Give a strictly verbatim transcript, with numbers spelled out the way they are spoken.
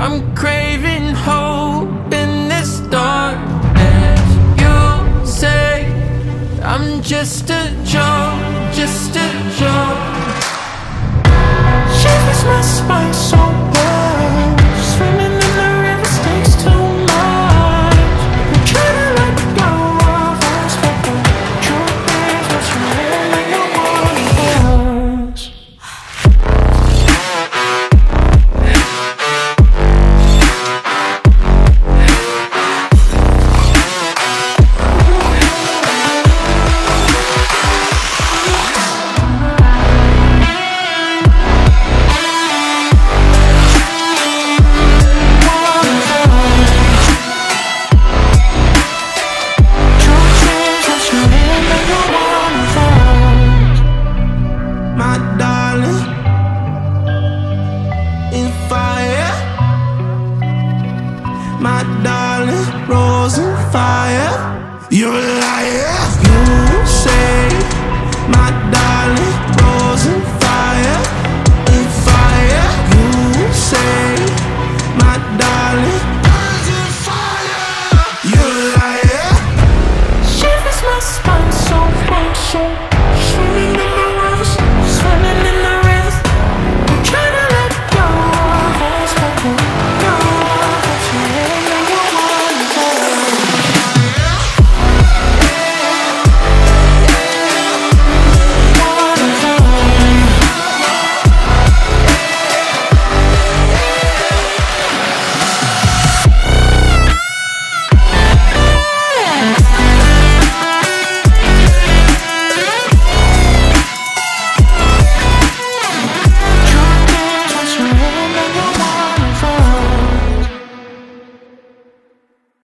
I'm craving hope in this darkness. You say I'm just a joke, just a joke. Shivers my spine so well. Swimming in the river stakes too much. I'm trying to let go of us, but the truth is what's real and you're one of us. You're a liar. You say my